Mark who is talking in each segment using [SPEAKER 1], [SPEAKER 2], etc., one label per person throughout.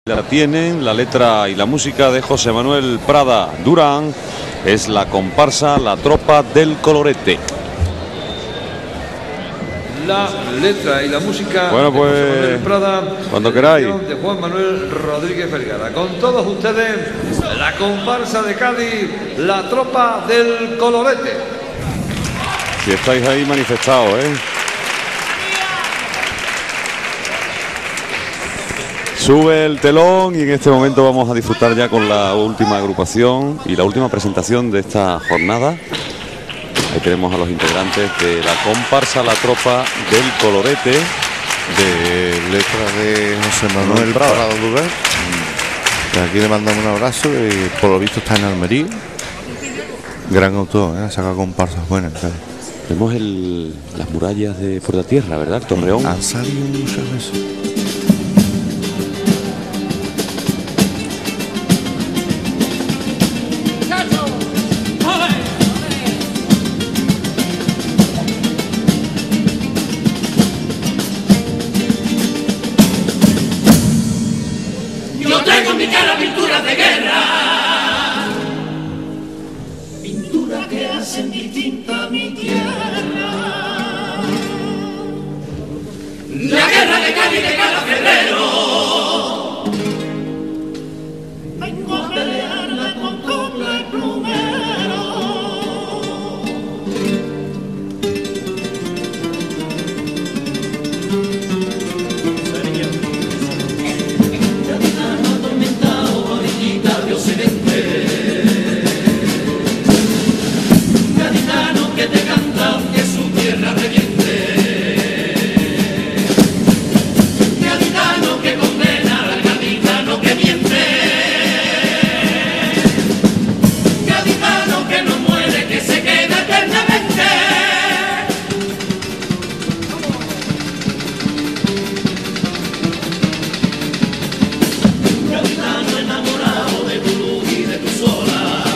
[SPEAKER 1] La tienen, la letra y la música de José Manuel Prada Durán. Es la comparsa La Tropa del Colorete.
[SPEAKER 2] La letra y la música
[SPEAKER 1] bueno, pues,
[SPEAKER 2] de José Manuel Prada,
[SPEAKER 1] cuando queráis,
[SPEAKER 2] de Juan Manuel Rodríguez Vergara. Con todos ustedes, la comparsa de Cádiz, La Tropa del Colorete.
[SPEAKER 1] Si estáis ahí, manifestados, Sube el telón y en este momento vamos a disfrutar ya con la última agrupación y la última presentación de esta jornada. Ahí tenemos a los integrantes de la comparsa La Tropa del Colorete,
[SPEAKER 3] de letra de José Manuel Prada Durán. Aquí le mandamos un abrazo y por lo visto está en Almería. Gran autor, saca comparsas buenas.
[SPEAKER 1] Vemos las murallas de Fuertetierra, ¿verdad? El Torreón.
[SPEAKER 3] Han salido muchas veces.
[SPEAKER 4] Yo traigo en mi cara pinturas de guerra, pinturas que hacen distinta mi tierra. La guerra de Cádiz de cada febrero, vengo a pelearla con copla y plumero. Gaditano que te canta que su tierra reviente, gaditano que condena al gaditano que miente, gaditano que no muere, que se queda eternamente. Gaditano enamorado de tu luz y de tu sola.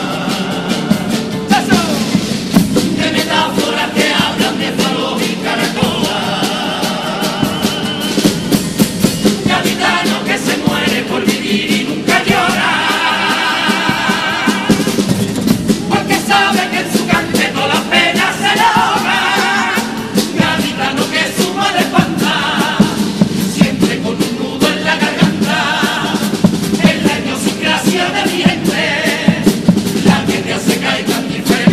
[SPEAKER 4] Metáforas que hablan de faros y caracolas. Gaditano que se muere por vivir y nunca llora, porque sabe que en su cante todas las penas se logra. Gaditano que suma de espanta, siempre con un nudo en la garganta. En la idiosincrasia de dientes, la que te hace caer tan diferente.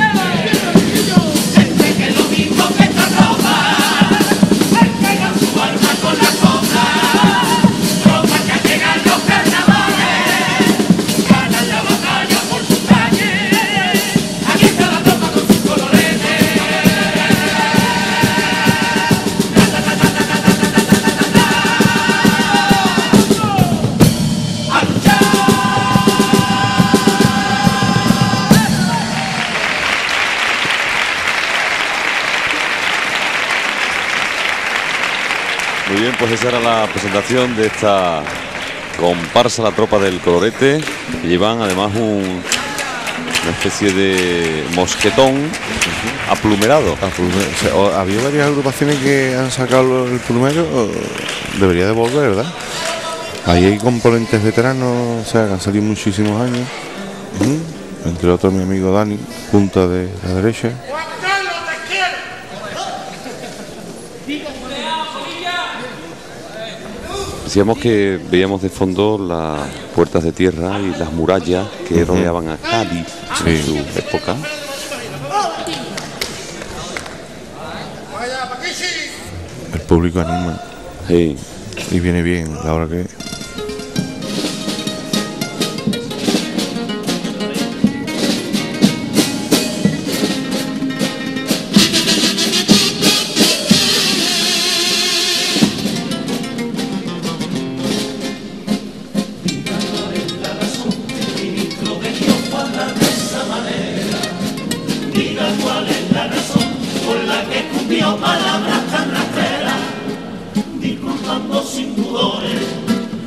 [SPEAKER 1] Muy bien, pues esa era la presentación de esta comparsa La Tropa del Colorete. Que llevan además una especie de mosquetón aplumerado.
[SPEAKER 3] O sea, había varias agrupaciones que han sacado el plumero, debería de volver, ¿verdad? Ahí hay componentes veteranos, o sea, que han salido muchísimos años. Entre otros mi amigo Dani, punta de la derecha.
[SPEAKER 1] Decíamos que veíamos de fondo las puertas de tierra y las murallas que rodeaban a Cádiz en su época.
[SPEAKER 3] El público anima.
[SPEAKER 1] Sí.
[SPEAKER 3] Y viene bien la hora que...
[SPEAKER 4] Palabras tan rastreras, disculpando sin pudores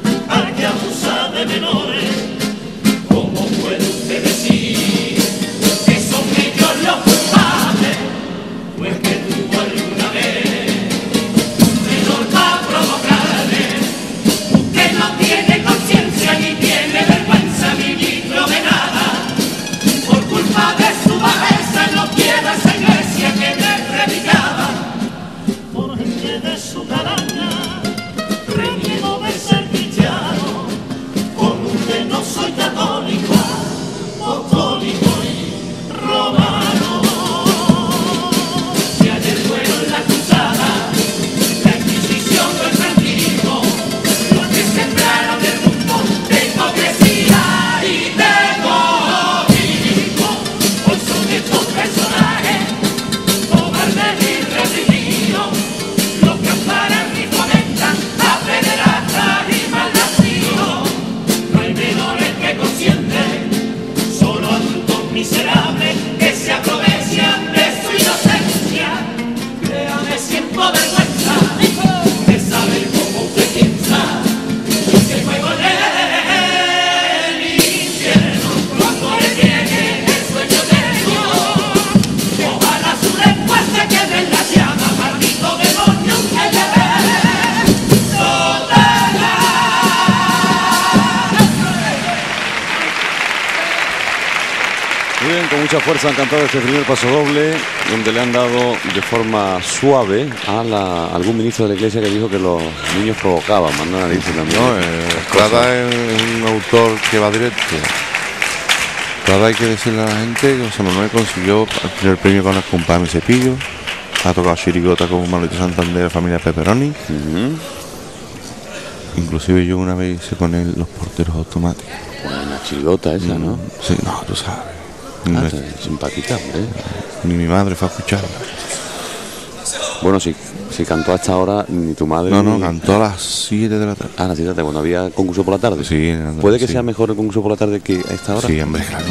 [SPEAKER 1] bien, con mucha fuerza han cantado este primer paso doble, donde le han dado de forma suave a algún ministro de la Iglesia que dijo que los niños provocaban, más nada dice también.
[SPEAKER 3] No, Prada es un autor que va directo. Prada, hay que decirle a la gente que José Manuel consiguió el primer premio con el compadre Mi Cepillo, ha tocado chirigota con Manolito Santander, la familia Pepperoni. Inclusive yo una vez hice con él los porteros automáticos.
[SPEAKER 1] Buena chirigota esa, ¿no?
[SPEAKER 3] Sí, no, tú sabes.
[SPEAKER 1] Simpática, hombre.
[SPEAKER 3] Ni mi madre fue a escucharla.
[SPEAKER 1] Bueno, si cantó hasta ahora, ni tu madre.
[SPEAKER 3] No, cantó a las 7 de la tarde.
[SPEAKER 1] Ah, a las 7 de la tarde, cuando había concurso por la tarde.
[SPEAKER 3] Sí.
[SPEAKER 1] ¿Puede que sea mejor el concurso por la tarde que a esta hora?
[SPEAKER 3] Sí, hombre, claro.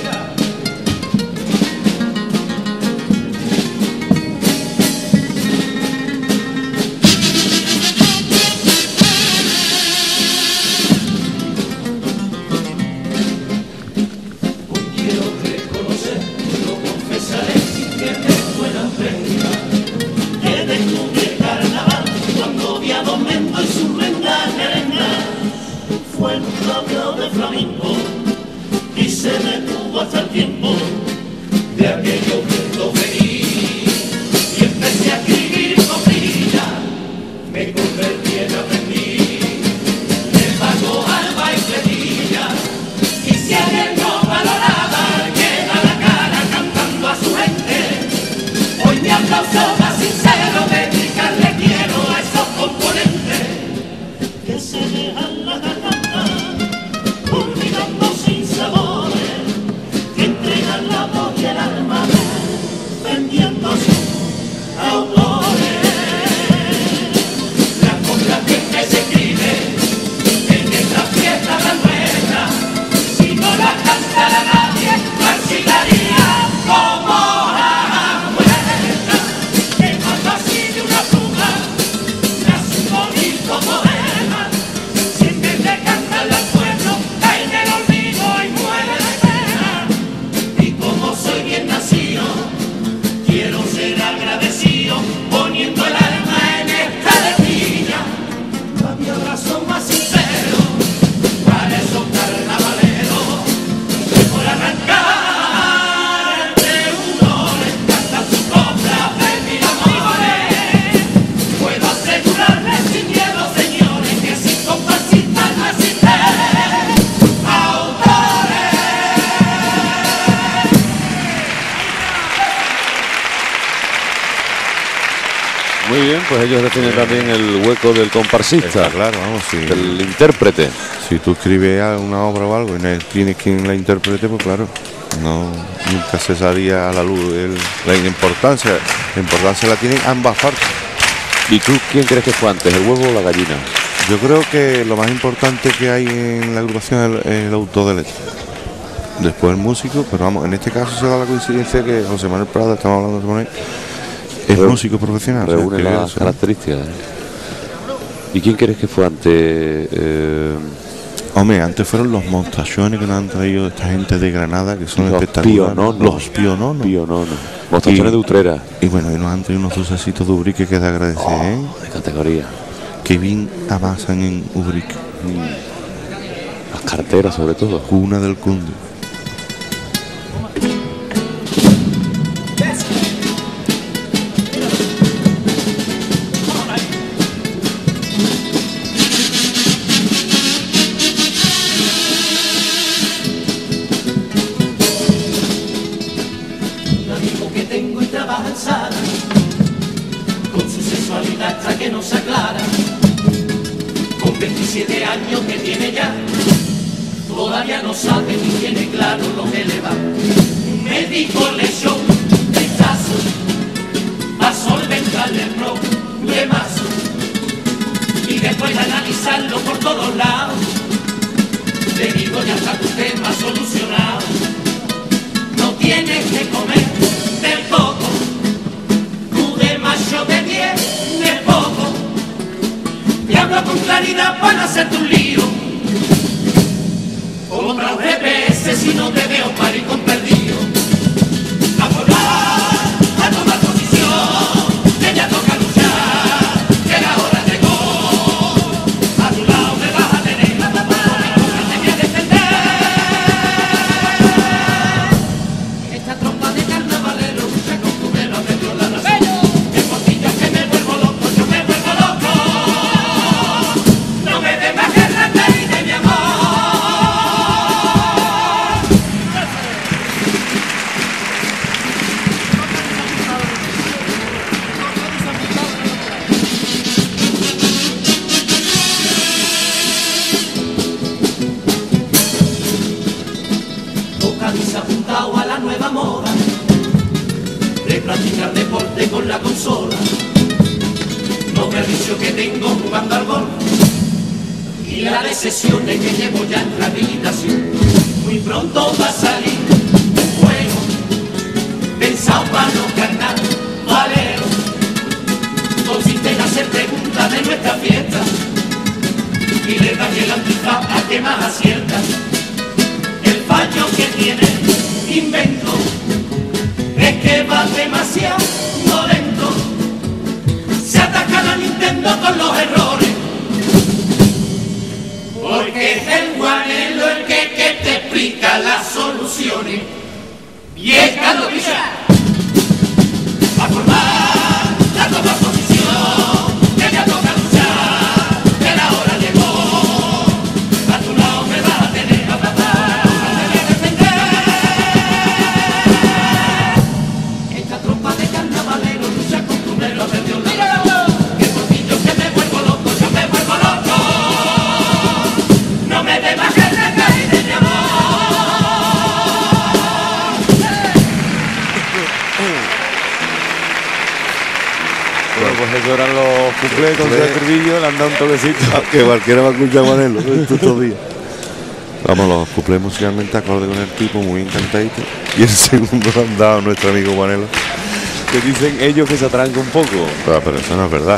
[SPEAKER 1] Muy bien, pues ellos definen también el hueco del comparsista.
[SPEAKER 3] Está claro, vamos, sí.
[SPEAKER 1] Del intérprete.
[SPEAKER 3] Si tú escribes una obra o algo y no tienes quien la interprete, pues claro, nunca cesaría a la luz la importancia. La importancia la tienen ambas partes.
[SPEAKER 1] ¿Y tú quién crees que fue antes, el huevo o la gallina?
[SPEAKER 3] Yo creo que lo más importante que hay en la agrupación es el autor de letra. Después el músico, pero vamos, en este caso se da la coincidencia que José Manuel Prada, estamos hablando de José Manuel, es músico profesional.
[SPEAKER 1] Reúne las características. ¿Y quién crees que fue antes?
[SPEAKER 3] Hombre, antes fueron los montachones que nos han traído esta gente de Granada, que son espectaculares. Los piononos.
[SPEAKER 1] Montachones de Utrera.
[SPEAKER 3] Y bueno, y nos han traído unos dulcecitos de Ubrique que es de agradecer,
[SPEAKER 1] de categoría.
[SPEAKER 3] Que bien amasan en Ubrique.
[SPEAKER 1] Las carteras sobre todo.
[SPEAKER 3] Cuna del Cunde.
[SPEAKER 4] Con su sexualidad hasta que no se aclara, con 27 años que tiene ya, todavía no sabe ni tiene claro lo que le va. Un médico le echó un vistazo a solventarle el problemazo, y después de analizarlo por todos lados, le digo: ya está tu tema solucionado, no tienes que comer del coco, macho de 10 es poco, y hablo con claridad para no hacerte un lío. Compra un GPS si no te veo maricón perdido. A volar, a tomar posición, que ya toca luchar, que la hora llegó. A tu lado me vas a tener, con la boca te voy a defender. apuntado a la nueva moda de practicar deporte con la consola. No me vicio que tengo jugando al golf y la de sesiones que llevo ya en rehabilitación. Muy pronto va a salir un juego pensado para los carnavaleros. Consiste en hacer preguntas de nuestra fiesta y le dan el antifaz a que más acierta. El fallo que tiene invento es que va demasiado lento. Se ataca la Nintendo con los errores, porque es el Juanelo el que te explica las soluciones. Y es Carlos Villar a formar la nueva posición que ya toca luchar, que la hora llegó. A tu lado me vas a tener que abrazar, a defender. Esta tropa de carnavalero lucha con tu negro perdió la razón. Que por ti yo que me vuelvo loco, yo me vuelvo loco. No me dé más que recaer de mi amor.
[SPEAKER 1] Bueno, pues eso eran los cuplés con el estribillo, le han dado un toquecito.
[SPEAKER 3] Que cualquiera va a escuchar a Manelo estos días. Vamos, los cuplés musicalmente acorde con el tipo, muy encantadito. Y el segundo lo han dado a nuestro amigo Manelo.
[SPEAKER 1] Que dicen ellos que se atranca un poco.
[SPEAKER 3] Pero eso no es verdad.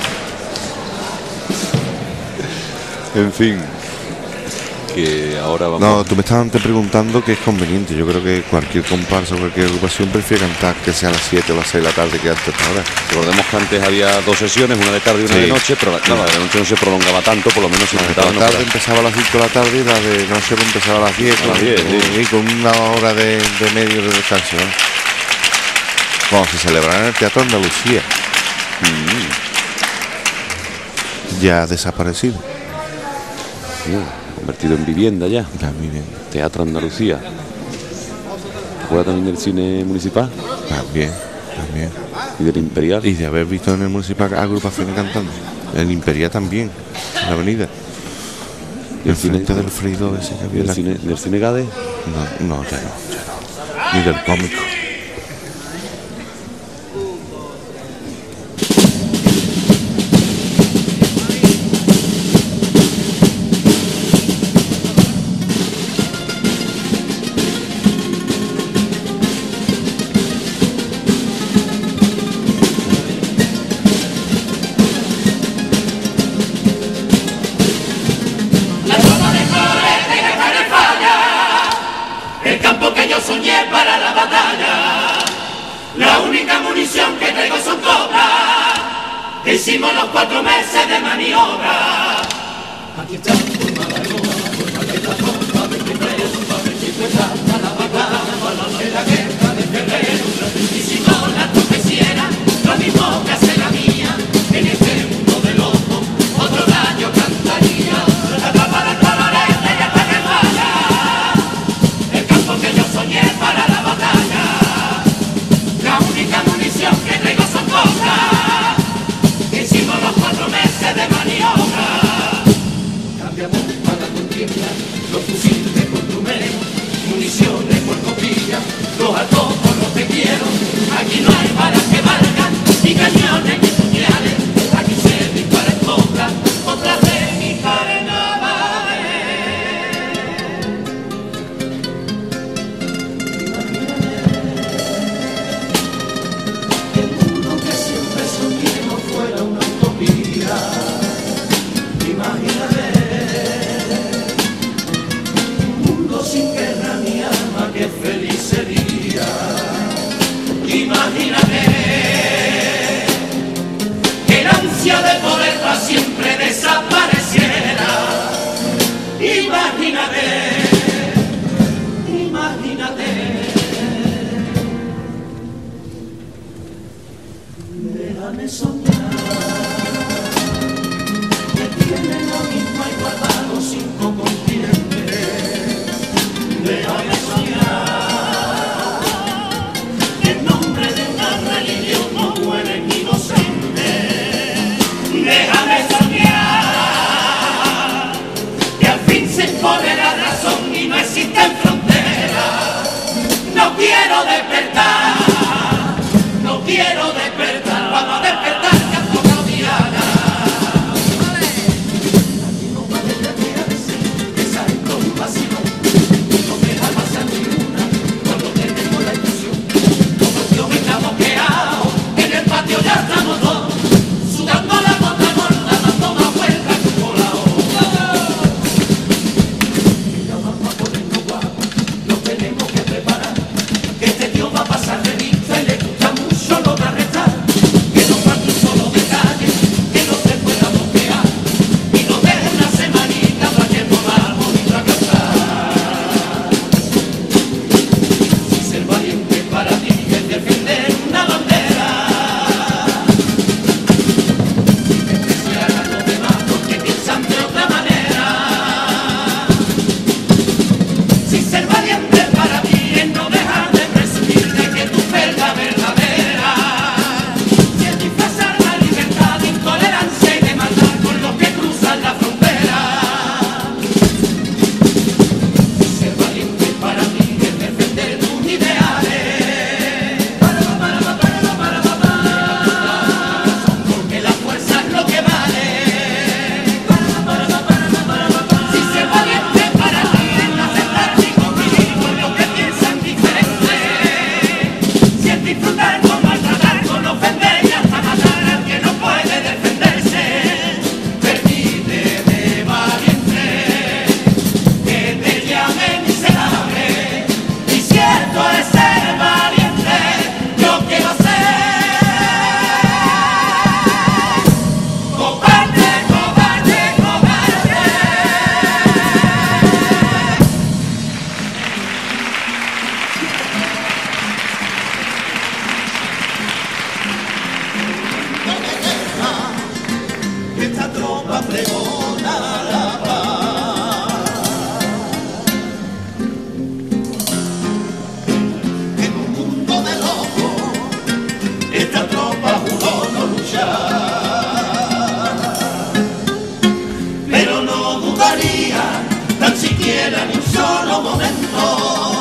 [SPEAKER 1] En fin, que ahora vamos.
[SPEAKER 3] No, tú me estabas antes preguntando qué es conveniente. Yo creo que cualquier comparsa o cualquier agrupación prefiere cantar que sea a las 7 o las 6 de la tarde que antes ahora.
[SPEAKER 1] Recordemos que antes había dos sesiones, una de tarde y una
[SPEAKER 3] Sí.
[SPEAKER 1] de noche, pero claro, la de noche no se prolongaba tanto, por lo menos si
[SPEAKER 3] La
[SPEAKER 1] intentaba
[SPEAKER 3] de
[SPEAKER 1] no
[SPEAKER 3] tarde
[SPEAKER 1] fuera.
[SPEAKER 3] empezaba a las 5 de la tarde y la de noche empezaba a las 10.
[SPEAKER 1] A las 10, sí.
[SPEAKER 3] Y con una hora de medio de descanso, ¿no? Cuando se celebraba en el Teatro Andalucía. Ya ha desaparecido.
[SPEAKER 1] Convertido en vivienda ya.
[SPEAKER 3] Ya, miren,
[SPEAKER 1] Teatro Andalucía. ¿Te acuerdas también del cine municipal
[SPEAKER 3] también.
[SPEAKER 1] y del Imperial?
[SPEAKER 3] Y de haber visto en el municipal agrupaciones cantando. El Imperial también, en la avenida. Y el
[SPEAKER 1] cine?
[SPEAKER 3] frente del Frido ese que había en la...
[SPEAKER 1] Del cine Gade.
[SPEAKER 3] No, ya no. Ni del cómico.
[SPEAKER 4] La tropa de colores de Caja de Falla, el campo que yo soñé para la batalla. La única munición que traigo son cobras, que hicimos los 4 meses de maniobra. Aquí está forma la tropa de febrero, para la batalla, de la guerra de febrero. Y si no la tropa hiciera lo mismo que hace la mía, en este mundo de locos, otro gallo cantaría. La tropa de colores de Caja de Falla, el campo que yo soñé para la batalla. La única munición que traigo son cosas que hicimos los 4 meses de maniobra. Cambiamos para contienda los fusiles por plumero, municiones por copilla, los altos por los te quiero. Aquí no hay balas que valgan, ni cañones ni puñales. Aquí se dispara en contra de mis carnavales. El mundo que siempre soñé no fuera una utopía. Imagínate un mundo sin guerra ni arma, que feliz sería. Imagínate que la ansia de poder para siempre desapareciera. Imagínate, déjame soñar. Que tiene lo mismo y guardado 5 continentes. Déjame soñar que en nombre de una religión no mueren inocentes. Déjame soñar que al fin se impone la razón y no existen fronteras. No no quiero despertar, no quiero despertar, vamos a despertar que ha tocado Diana. Aquí no vale la quedarse, esa es con un vacío, no deja pasar ni una, cuando tenemos la ilusión, como yo me está bloqueado, en el patio ya estamos dos, sudando la gota gorda, dando más vueltas que un volado. Y ya vamos a ponernos guapos, nos tenemos que preparar, que este tío va a pasar revista y le gusta mucho lo de arrestar, que no falte un solo detalle, que no se pueda bloquear, y nos deje una semanita para que podamos ir a cantar. Si ser valiente para ti es defender una bandera, si despreciar a los demás porque piensan de otra manera, si ser valiente para ti es no dejar de presumir de que tu fe es la verdadera, si es disfrazar la libertad de intolerancia y de maldad con los que cruzan la frontera, si ser valiente para ti es defender tus ideales, porque la fuerza es lo que vale, si ser valiente para ti es no aceptar ni convivir con los que piensan diferente, si es disfrutar con maltratar, con ofender y hasta matar al que no puede defenderse, permíteme valiente que te llame miserable, y cierto es ser valiente, yo quiero ser cobarde, cobarde, cobarde. Esta tropa pregona la paz. En un mundo de locos, esta tropa juró no luchar, pero no dudaría tan siquiera ni un solo momento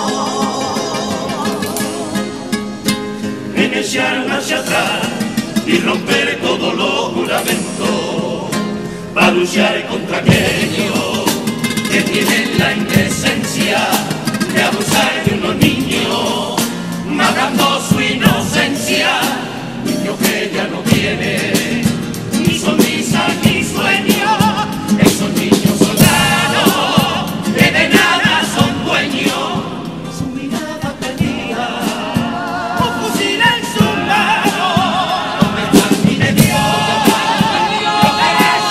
[SPEAKER 4] en echar hacia atrás y romper todos los juramentos, para luchar contra aquellos que tienen la indecencia de abusar de unos niños, matando su inocencia, niños que ya no tienen ni sonrisa ni sueño, esos niños soldados que de nada son dueños, su mirada perdida, un fusil en su mano, no me están ni de Dios, lo que es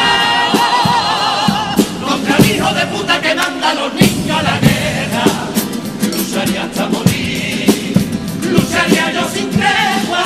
[SPEAKER 4] humano, contra el hijo de puta que manda a los niños a la guerra, lucharía hasta morir, lucharía yo sin tregua.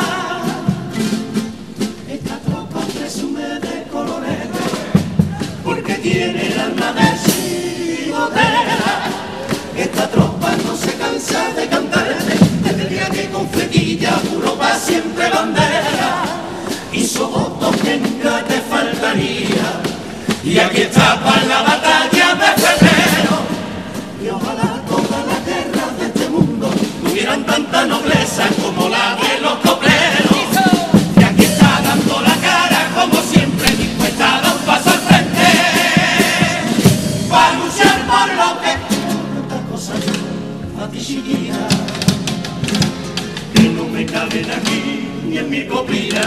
[SPEAKER 4] Esta tropa presume de colorete, porque tiene el alma de chigotera. Esta tropa no se cansa de cantarte, desde el día que con flequilla juró pa' siempre bandera, hizo votos que nunca te faltaría, y aquí está para la batalla de febrero. Y ojalá todas las guerras de este mundo tuvieran tanta nobleza como la de los copleros, y aquí está dando la cara como siempre, dispuesta a dar un paso al frente, para luchar por lo que tanta cosa yo a ti chiquilla, que no me caben aquí ni en mi copia,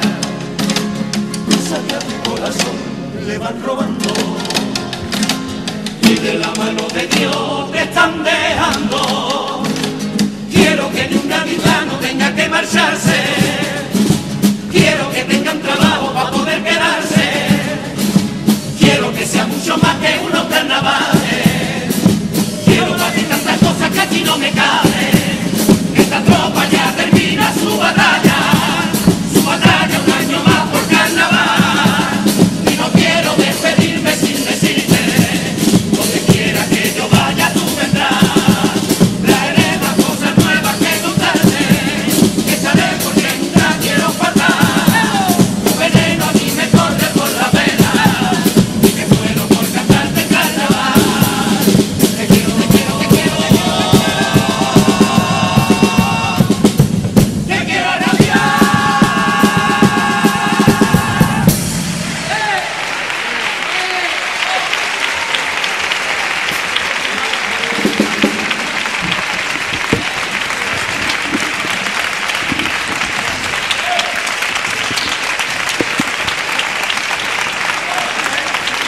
[SPEAKER 4] cosas que a tu corazón le van robando, y de la mano de Dios te están dejando. Quiero que ni un gaditano tenga que marcharse, quiero que tengan trabajo para poder quedarse, quiero que sea mucho más que unos carnavales, quiero para ti tantas cosas que aquí no me caben. Esta tropa ya termina su batalla un año más por carnaval, y no quiero despedirme sin decirte, donde quiera que yo vaya tú vendrás, traeré más cosas nuevas que contarte, que estaré porque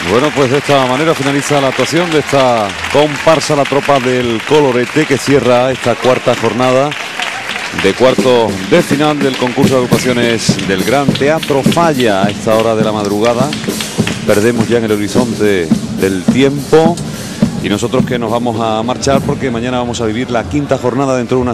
[SPEAKER 1] Bueno, pues de esta manera finaliza la actuación de esta comparsa La Tropa del Colorete, que cierra esta cuarta jornada de cuartos de final del concurso de agrupaciones del Gran Teatro Falla. A esta hora de la madrugada perdemos ya en el horizonte del tiempo y nosotros que nos vamos a marchar porque mañana vamos a vivir la quinta jornada dentro de una